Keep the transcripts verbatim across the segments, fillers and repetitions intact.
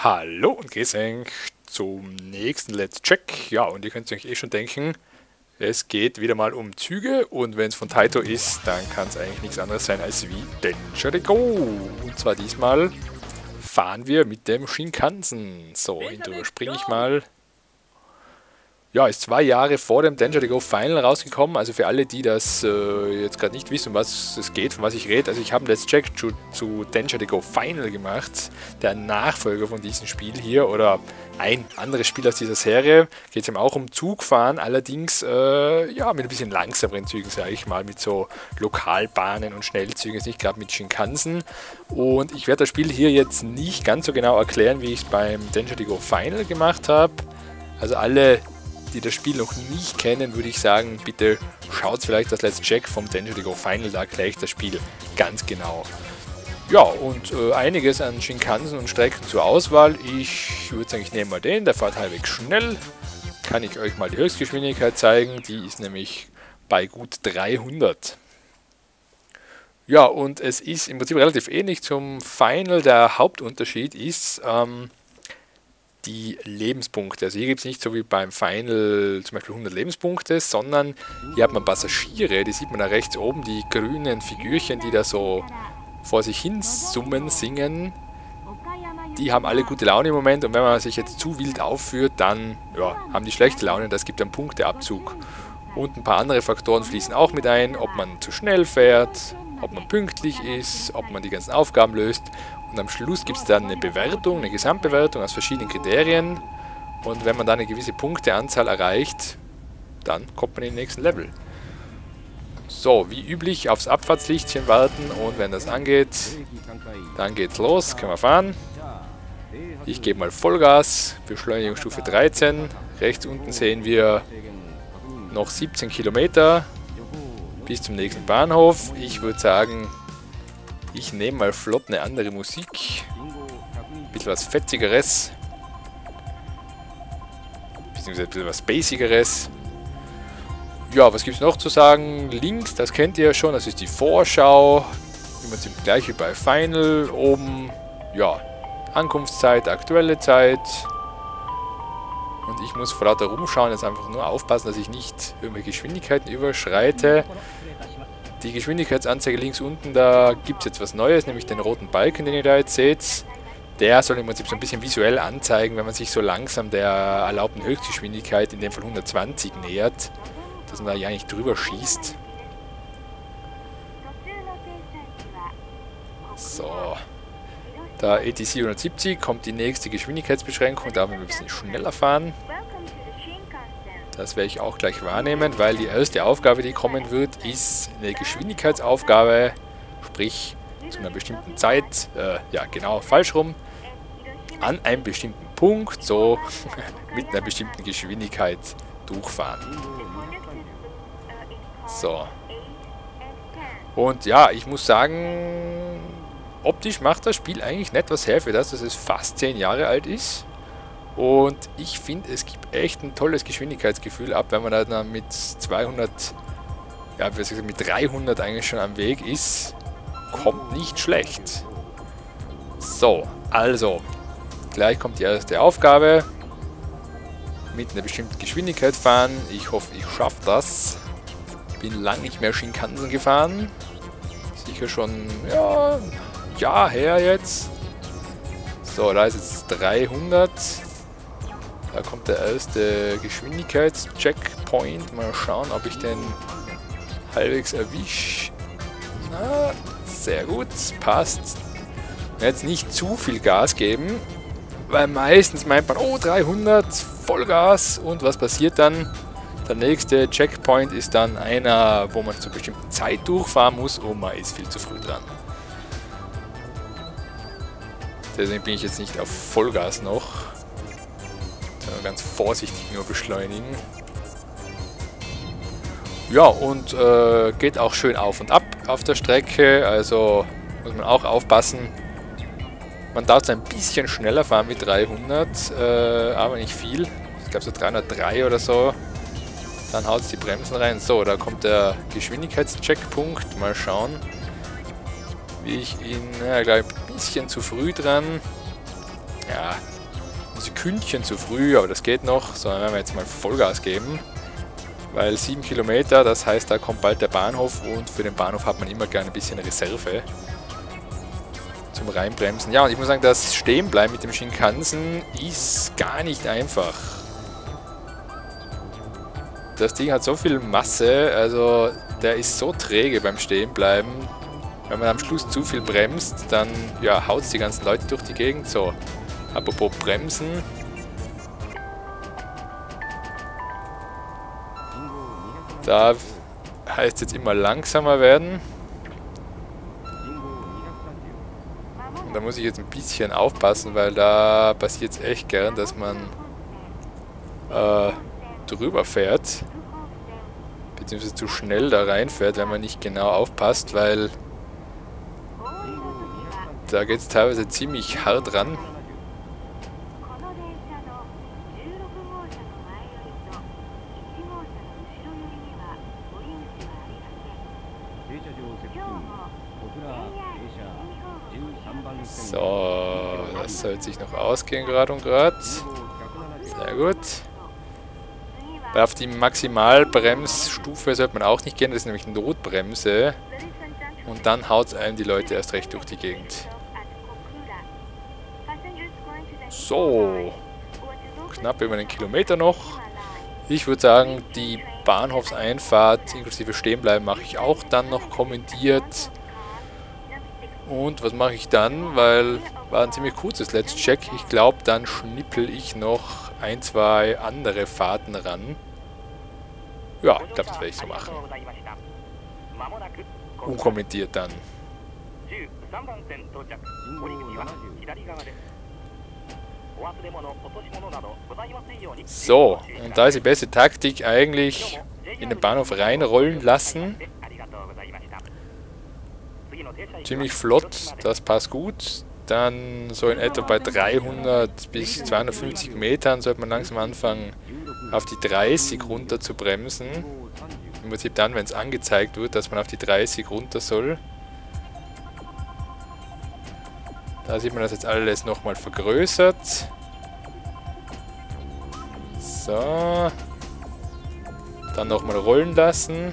Hallo und Gesang zum nächsten Let's Check. Ja, und ihr könnt euch eh schon denken, es geht wieder mal um Züge und wenn es von Taito ist, dann kann es eigentlich nichts anderes sein als wie Denjerigo. Und zwar diesmal fahren wir mit dem Shinkansen. So, hinten überspringe ich mal. Ja, ist zwei Jahre vor dem Denjerigo Final rausgekommen. Also für alle, die das äh, jetzt gerade nicht wissen, um was es geht, von was ich rede. Also ich habe ein Let's Check zu, zu Denjerigo Final gemacht. Der Nachfolger von diesem Spiel hier oder ein anderes Spiel aus dieser Serie. Geht es eben auch um Zugfahren, allerdings äh, ja, mit ein bisschen langsameren Zügen, sage ich mal. Mit so Lokalbahnen und Schnellzügen, jetzt nicht gerade mit Shinkansen. Und ich werde das Spiel hier jetzt nicht ganz so genau erklären, wie ich es beim Denjerigo Final gemacht habe. Also alle, die das Spiel noch nicht kennen, würde ich sagen, bitte schaut vielleicht das Let's Check vom Denjerigo Final, da erkläre ich das Spiel ganz genau. Ja, und äh, einiges an Shinkansen und Strecken zur Auswahl. Ich würde sagen, ich nehme mal den, der fährt halbwegs schnell. Kann ich euch mal die Höchstgeschwindigkeit zeigen, die ist nämlich bei gut dreihundert. Ja, und es ist im Prinzip relativ ähnlich zum Final. Der Hauptunterschied ist ähm, die Lebenspunkte. Also hier gibt es nicht so wie beim Final zum Beispiel hundert Lebenspunkte, sondern hier hat man Passagiere, die sieht man da rechts oben, die grünen Figürchen, die da so vor sich hin summen, singen. Die haben alle gute Laune im Moment und wenn man sich jetzt zu wild aufführt, dann ja, haben die schlechte Laune, das gibt einen Punkteabzug. Und ein paar andere Faktoren fließen auch mit ein, ob man zu schnell fährt, ob man pünktlich ist, ob man die ganzen Aufgaben löst. Und am Schluss gibt es dann eine Bewertung, eine Gesamtbewertung aus verschiedenen Kriterien. Und wenn man dann eine gewisse Punkteanzahl erreicht, dann kommt man in den nächsten Level. So, wie üblich aufs Abfahrtslichtchen warten und wenn das angeht, dann geht's los, können wir fahren. Ich gebe mal Vollgas, Beschleunigungsstufe dreizehn. Rechts unten sehen wir noch siebzehn Kilometer bis zum nächsten Bahnhof. Ich würde sagen, ich nehme mal flott eine andere Musik. Ein bisschen was Fetzigeres. Beziehungsweise ein bisschen was Basigeres. Ja, was gibt es noch zu sagen? Links, das kennt ihr ja schon, das ist die Vorschau. Im Prinzip gleich wie bei Final. Oben, ja, Ankunftszeit, aktuelle Zeit. Und ich muss vor lauter rumschauen, jetzt einfach nur aufpassen, dass ich nicht irgendwelche Geschwindigkeiten überschreite. Die Geschwindigkeitsanzeige links unten, da gibt es jetzt was Neues, nämlich den roten Balken, den ihr da jetzt seht. Der soll im Prinzip so ein bisschen visuell anzeigen, wenn man sich so langsam der erlaubten Höchstgeschwindigkeit, in dem Fall hundertzwanzig, nähert, dass man da ja nicht drüber schießt. So. Da A T C hundertsiebzig kommt die nächste Geschwindigkeitsbeschränkung, da werden wir ein bisschen schneller fahren. Das werde ich auch gleich wahrnehmen, weil die erste Aufgabe, die kommen wird, ist eine Geschwindigkeitsaufgabe, sprich zu einer bestimmten Zeit, äh, ja genau, falsch rum, an einem bestimmten Punkt, so mit einer bestimmten Geschwindigkeit durchfahren. So. Und ja, ich muss sagen, optisch macht das Spiel eigentlich nicht was her für das, dass es fast zehn Jahre alt ist. Und ich finde, es gibt echt ein tolles Geschwindigkeitsgefühl ab, wenn man da dann mit zweihundert, ja, wie gesagt, mit dreihundert eigentlich schon am Weg ist. Kommt nicht schlecht. So, also, gleich kommt die erste Aufgabe. Mit einer bestimmten Geschwindigkeit fahren. Ich hoffe, ich schaffe das. Bin lange nicht mehr Shinkansen gefahren. Sicher schon, ja, ein Jahr her jetzt. So, da ist jetzt dreihundert. Da kommt der erste Geschwindigkeitscheckpoint. Mal schauen, ob ich den halbwegs erwische. Na, sehr gut, passt. Jetzt nicht zu viel Gas geben, weil meistens meint man, oh, dreihundert, Vollgas. Und was passiert dann? Der nächste Checkpoint ist dann einer, wo man zur bestimmten Zeit durchfahren muss und man ist viel zu früh dran. Deswegen bin ich jetzt nicht auf Vollgas noch. Ganz vorsichtig nur beschleunigen. Ja, und äh, geht auch schön auf und ab auf der Strecke. Also muss man auch aufpassen. Man darf so ein bisschen schneller fahren wie dreihundert, äh, aber nicht viel. Ich glaube so dreihundertdrei oder so. Dann haut es die Bremsen rein. So, da kommt der Geschwindigkeitscheckpunkt. Mal schauen, wie ich ihn, ja, glaube ich, ein bisschen zu früh dran. Ja, ein Sekündchen zu früh, aber das geht noch. So, dann werden wir jetzt mal Vollgas geben. Weil sieben Kilometer, das heißt, da kommt bald der Bahnhof und für den Bahnhof hat man immer gerne ein bisschen Reserve zum Reinbremsen. Ja, und ich muss sagen, das Stehenbleiben mit dem Shinkansen ist gar nicht einfach. Das Ding hat so viel Masse, also der ist so träge beim Stehenbleiben. Wenn man am Schluss zu viel bremst, dann ja, haut es die ganzen Leute durch die Gegend. So, apropos Bremsen. Da heißt es jetzt immer langsamer werden. Und da muss ich jetzt ein bisschen aufpassen, weil da passiert es echt gern, dass man äh, drüber fährt. Beziehungsweise zu schnell da reinfährt, wenn man nicht genau aufpasst, weil da geht es teilweise ziemlich hart ran. So, das sollte sich noch ausgehen, gerade und gerade. Sehr gut. Weil auf die Maximalbremsstufe sollte man auch nicht gehen, das ist nämlich Notbremse. Und dann haut es einem die Leute erst recht durch die Gegend. So, knapp über einen Kilometer noch. Ich würde sagen, die Bahnhofseinfahrt inklusive Stehenbleiben mache ich auch dann noch kommentiert. Und was mache ich dann? Weil war ein ziemlich kurzes Let's Check. Ich glaube, dann schnippel ich noch ein, zwei andere Fahrten ran. Ja, ich glaube, das werde ich so machen. Unkommentiert dann. So, und da ist die beste Taktik eigentlich in den Bahnhof reinrollen lassen. Ziemlich flott, das passt gut. Dann so in etwa bei dreihundert bis zweihundertfünfzig Metern sollte man langsam anfangen, auf die dreißig runter zu bremsen. Im Prinzip dann, wenn es angezeigt wird, dass man auf die dreißig runter soll. Da sieht man das jetzt alles nochmal vergrößert. So. Dann nochmal rollen lassen.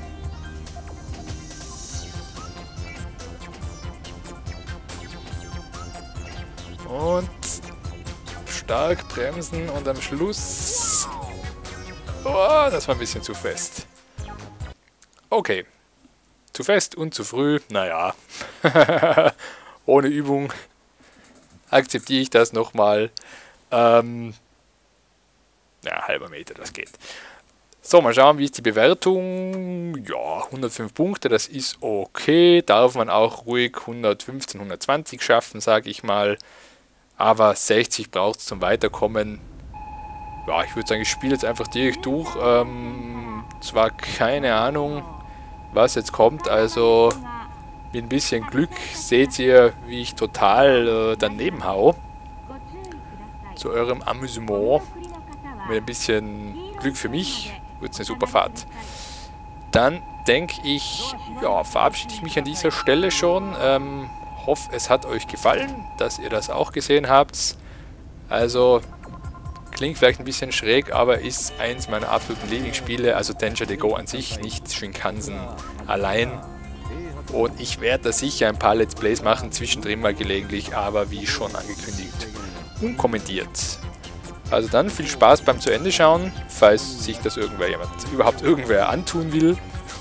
Und stark bremsen und am Schluss... Oh, das war ein bisschen zu fest. Okay. Zu fest und zu früh. Naja. Ohne Übung akzeptiere ich das nochmal. Ähm, ja, halber Meter, das geht. So, mal schauen, wie ist die Bewertung. Ja, hundertfünf Punkte, das ist okay. Darf man auch ruhig hundertfünfzehn, hundertzwanzig schaffen, sage ich mal. Aber sechzig braucht es zum Weiterkommen. Ja, ich würde sagen, ich spiele jetzt einfach direkt durch. Ähm, zwar keine Ahnung, was jetzt kommt, also mit ein bisschen Glück seht ihr, wie ich total äh, daneben hau. Zu eurem Amüsement. Mit ein bisschen Glück für mich wird es eine super Fahrt. Dann denke ich, ja, verabschiede ich mich an dieser Stelle schon. Ähm, hoffe, es hat euch gefallen, dass ihr das auch gesehen habt. Also, klingt vielleicht ein bisschen schräg, aber ist eins meiner absoluten Lieblingsspiele. Also Danger to Go an sich, nicht Shinkansen allein. Und ich werde da sicher ein paar Let's Plays machen, zwischendrin mal gelegentlich, aber wie schon angekündigt, unkommentiert. Also dann viel Spaß beim zu Ende schauen, falls sich das irgendwer jemand, überhaupt irgendwer antun will.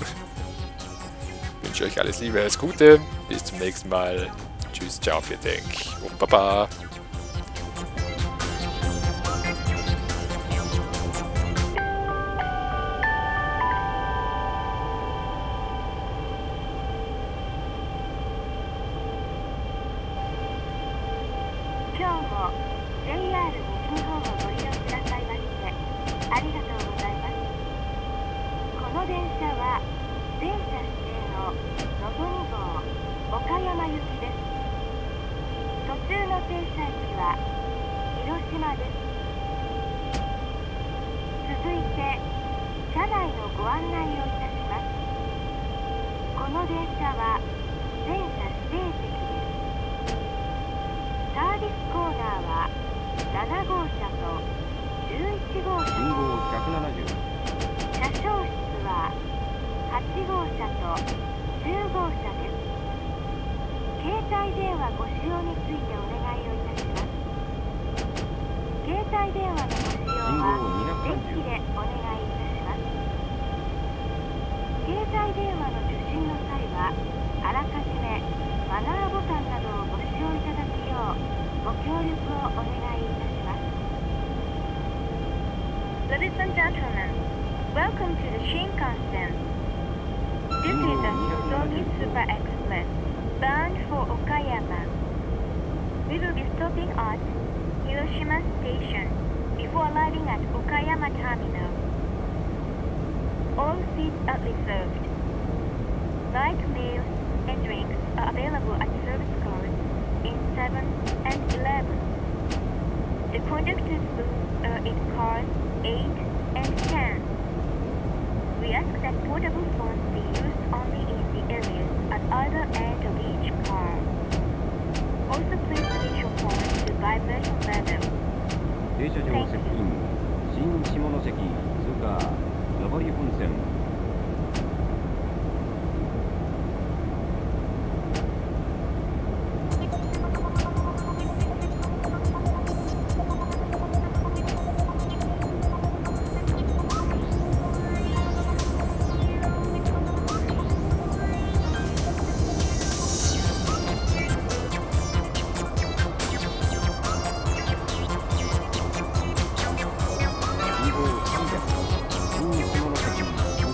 Ich wünsche euch alles Liebe, alles Gute, bis zum nächsten Mal. Tschüss, ciao, vielen Dank und Baba. ななごうしゃとじゅういちごうしゃ。 信号ひゃくななじゅう。 車掌室ははちごうしゃとじゅうごうしゃです。携帯電話ご使用についてお願いをいたします。携帯電話のご使用は電気でお願いいたします。携帯電話の受信の際はあらかじめマナーボタンなどをご使用いただくようご協力をお願いいたします。Ladies and gentlemen, welcome to the Shinkansen. This is the Tomi Super Express bound for Okayama. We will be stopping at Hiroshima Station before arriving at Okayama Terminal. All seats are reserved. Light meals and drinks are available at service cars in seven and eleven. The conductor's booths are in cars eight and ten. We ask that portable phones be used only in the areas at either end of each car. Also please switch your phone to vibration level. 停車場接近。新下関通過。上り本線。信号さんびゃく。新下関通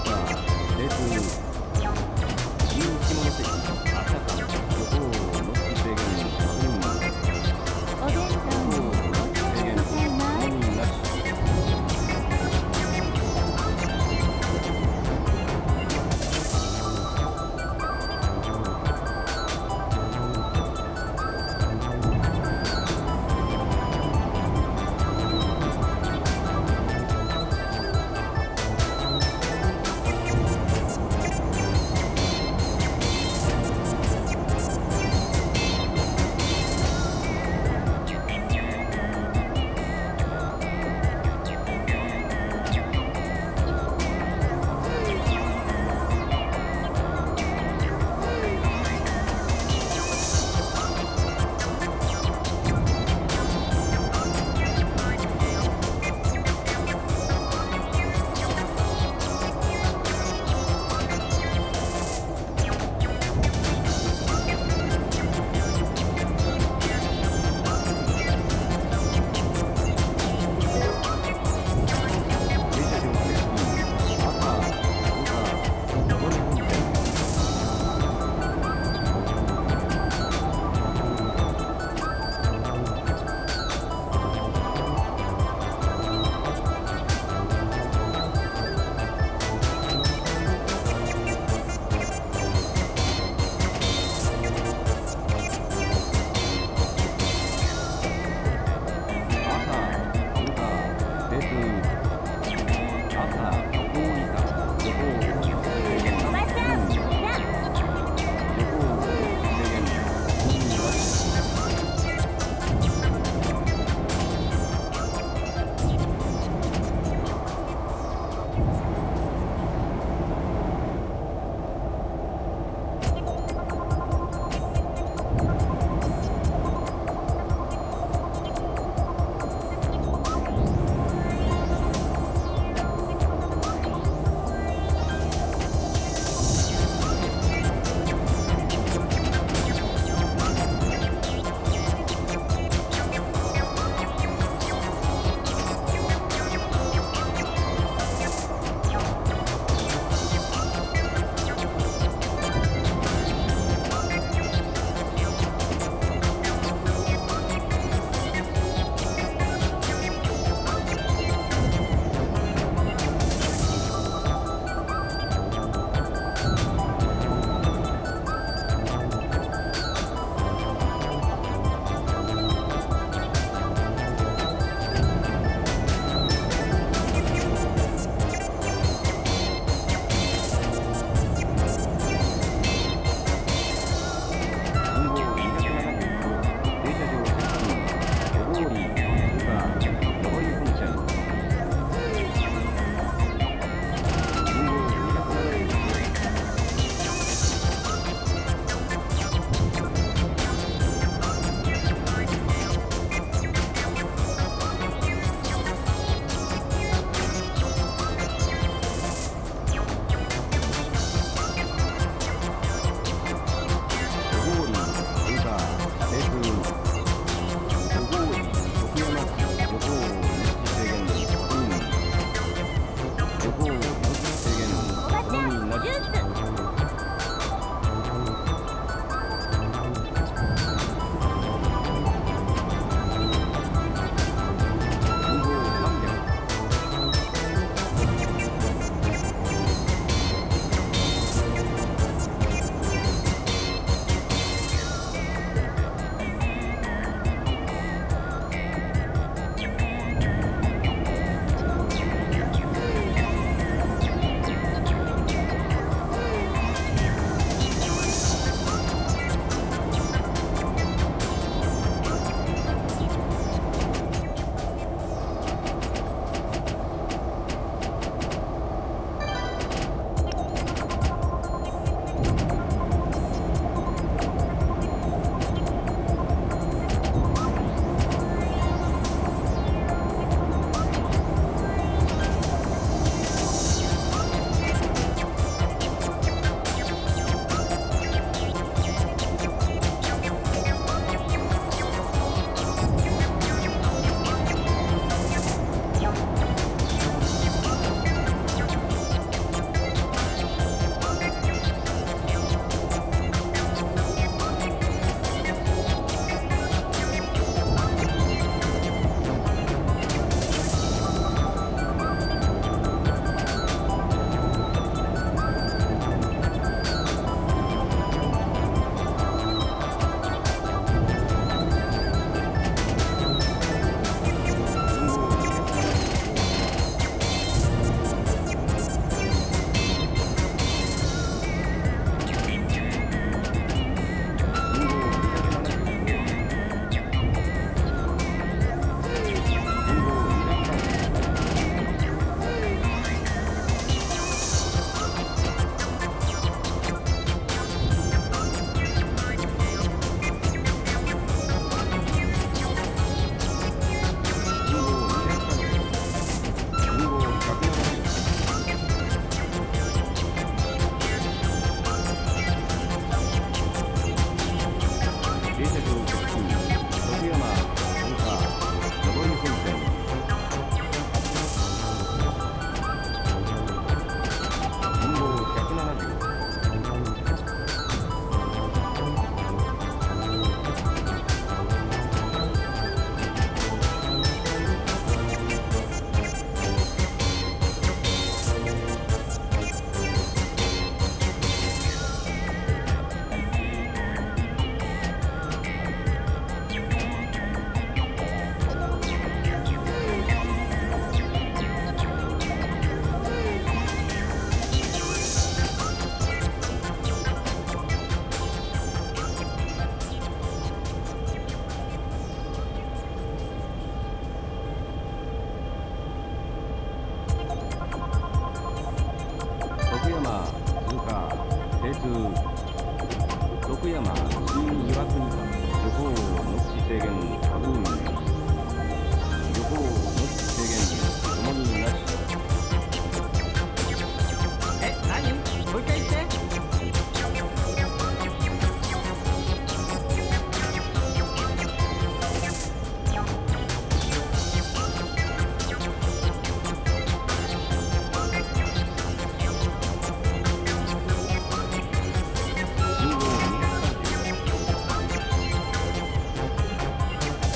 こ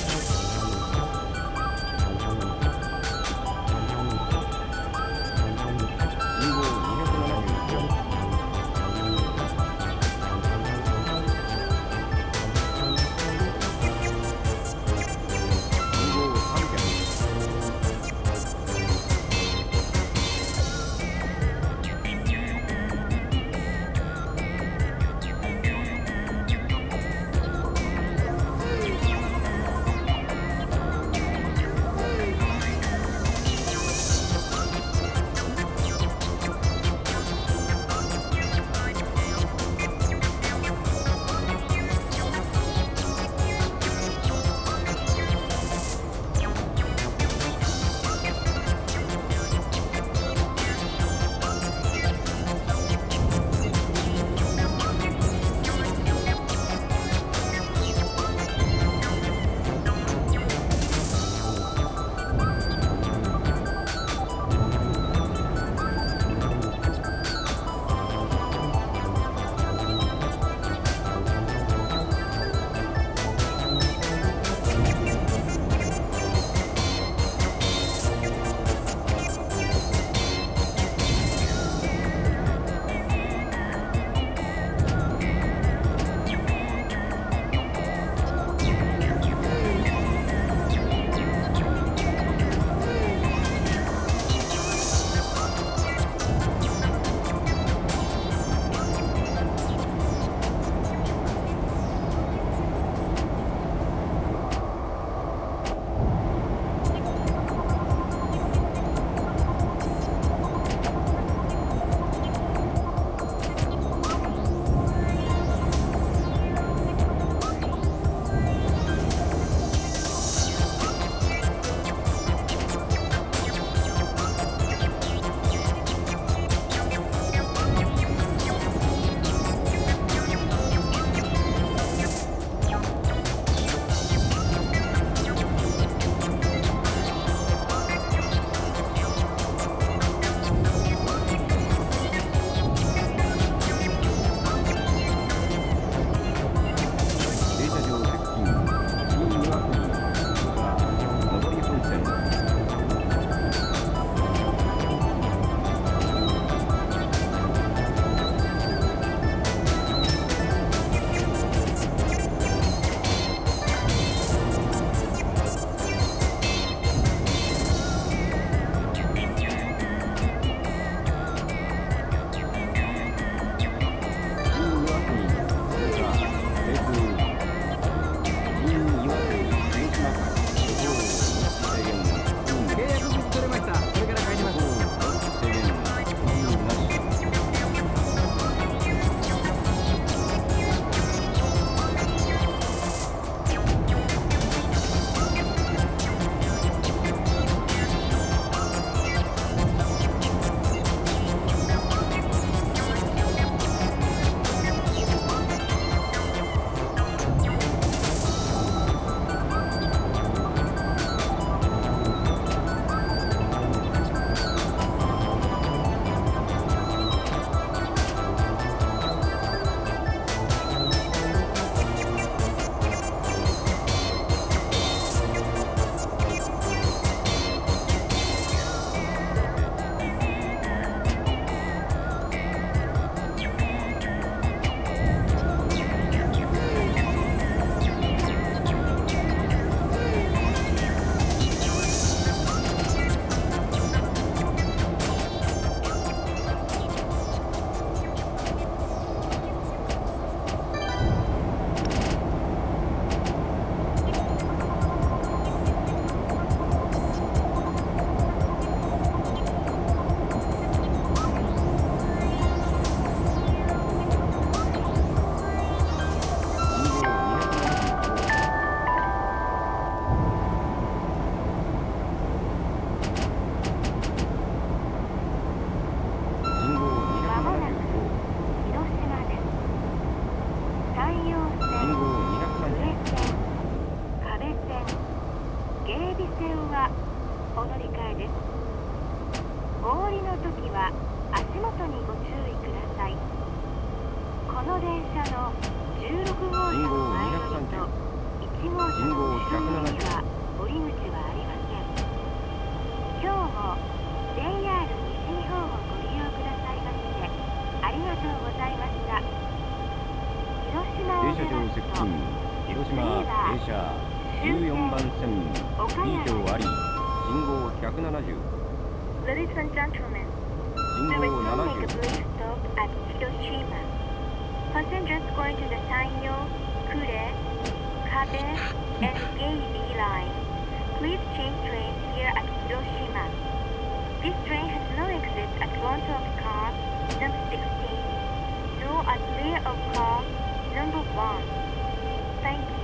はお乗り換えです。お降りの時は足元にご注意ください。この電車のじゅうろくごうしゃの前乗りといちごうしゃの後ろ乗りには降り口はありません。今日も ジェイアール 西日本をご利用くださいましてありがとうございました。広島を出ますと広島停車じゅうよんばん線 に 両あり信号ひゃくななじゅう Ladies and gentlemen, 信 there 号 is なな only じゅ a う brief stop at Hiroshima. Passengers going to the Sanyo, Kure, Kabe, and Geibi line, please change trains here at Hiroshima. This train has no exit at front of car number sixteen, nor at rear of car number one. Thank you.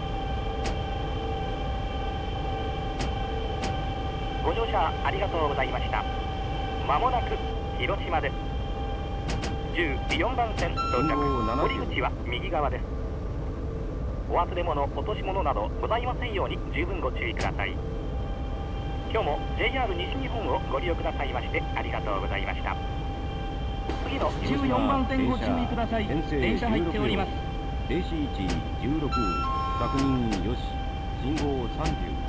ご乗車ありがとうございました。まもなく広島です。じゅうよんばん線到着。降り口は右側です。お忘れ物、落とし物などございませんように十分ご注意ください。今日も ジェイアール 西日本をご利用くださいましてありがとうございました。次のじゅうよんばん線ご注意ください。電車入っております。 停止位置じゅうろく、確認よし、信号さんじゅう。